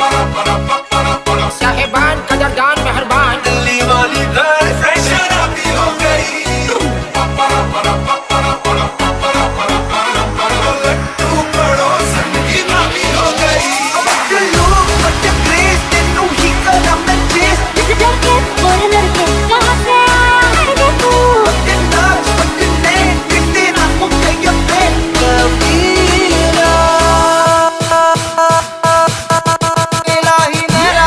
साहिबान कदरदान मेहरबान, दिल्ली वाली गर्लफ्रेंड शराबी हो गई। लट्टू पड़ोसन की भाभी हो गई। लोग बच्चे क्रेज तेनू ही करा मैं चेस। लड़के और लड़के कहाँ से आए रे तू? बच्चे नाच बच्चे ने कितने नामों के ये पेन कबीरा। इलाही मेरा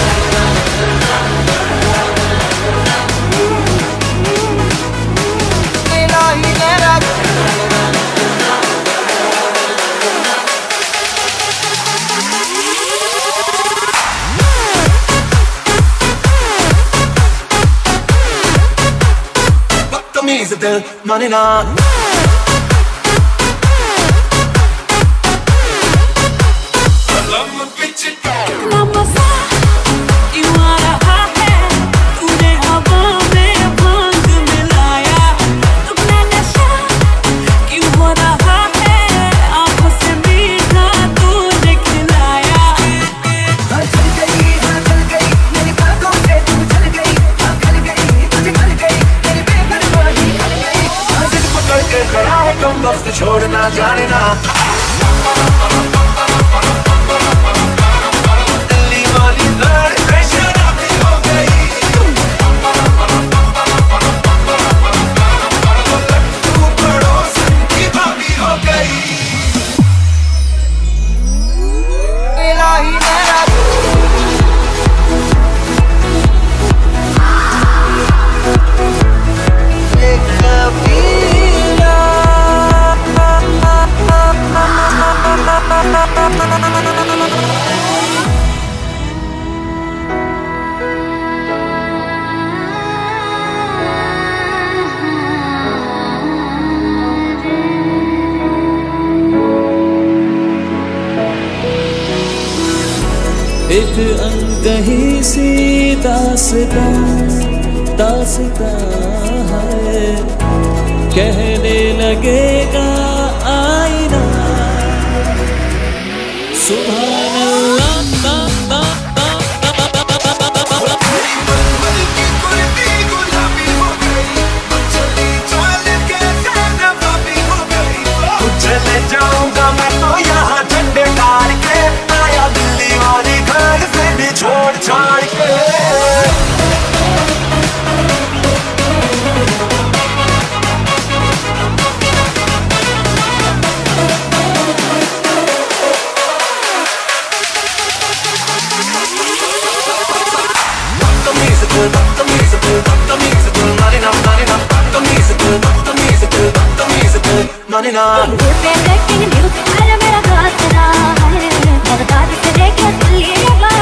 इलाही मेरा बदतमीज दिल माने ना। कितना मजा क्यों आ रहा है, तूने हवा में भांग मिलाया। तुमने नशा क्यों हो रहा है, आंखों से मीठा तूने खिलाया। चल गई मेरी बातों से तू चल गई। खल गई तुझे खल गई मेरी बेपरवाही खल गई। जिद पकड़ के खड़ा है कम वक्त छोड़ना जाने ना। दिल्ली वाली गर्लफ्रेंड शराबी हो गई। लट्टू पड़ोसन की भाभी हो गई। इलाही मेरा ये कबीरा। एक अनकही सी दास्तां है, कहने लगेगा आईना सुभान अल्लाह। मलमल की कुर्ती गुलाबी हो गई। चली चाल के नवाबी हो गई। चले जाऊंगा मैं तो यहाँ झंडे गाड़ के। आया दिल्ली वाली गर्लफ्रेंड छोड़ छाड़ के। माने ना। दिल पे लेकिन दिल पे मेरा गाना है, मगर दादी से लेके दिल्ली वाली